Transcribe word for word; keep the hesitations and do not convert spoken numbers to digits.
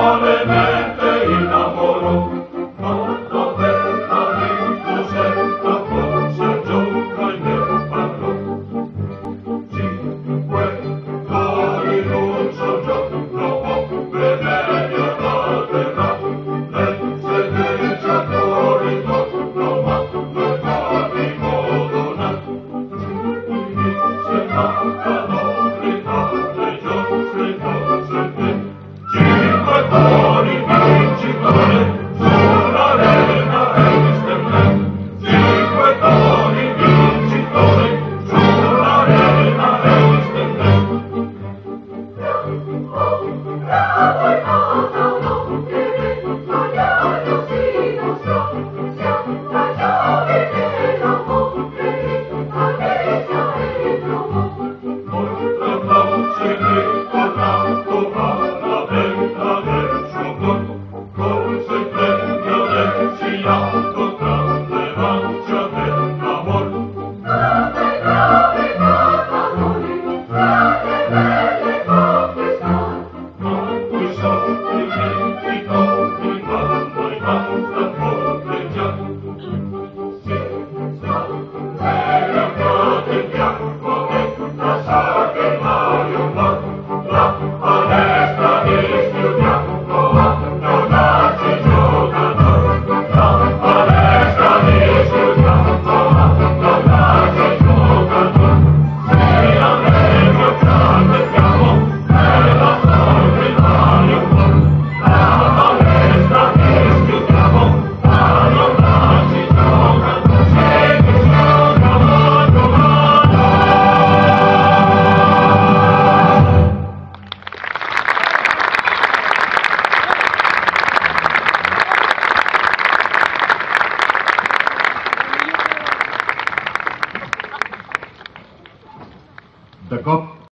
follemente innamorò. Quando bella Rosetta forse gioca e ne parlò. Cinque cori non so giorno può vedere la terra. Lei se ne già fuori torno, ma non fa di modo là. Se mancano le giostre cose te. Cinque cori vincitore sull'arena e stelle. Cinque cori vincitore sull'arena e stelle. Bravo e nota un'opere, Mariano si mostrò, sia ragione dell'amore, Allegra e trovò. Molto applausi ritornato alla bella del suo cor, colse il premio del siato grande lancia dell'amor. Grande, grande Catalone, grande belle conquistar, Non cui sotto il dimentico di quando i basta corteggiar. si sta, Era andata in bianco e la saga in Mario Mar, la palestra di studiando a tornarsi giocatore. La palestra di studiando a tornarsi giocatore. Si allegro cantiamo e la saga in Mario Mar, la palestra di studiamo a tornarsi giocatore. Si giocava giocando. De cop